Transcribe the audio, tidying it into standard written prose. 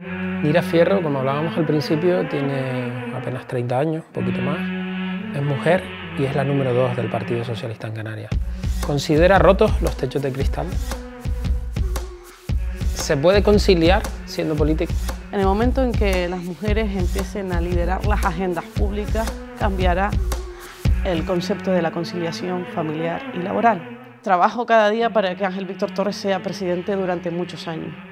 Nira Fierro, como hablábamos al principio, tiene apenas 30 años, un poquito más. Es mujer y es la número 2 del Partido Socialista en Canarias. ¿Considera rotos los techos de cristal? ¿Se puede conciliar siendo política? En el momento en que las mujeres empiecen a liderar las agendas públicas, cambiará el concepto de la conciliación familiar y laboral. Trabajo cada día para que Ángel Víctor Torres sea presidente durante muchos años.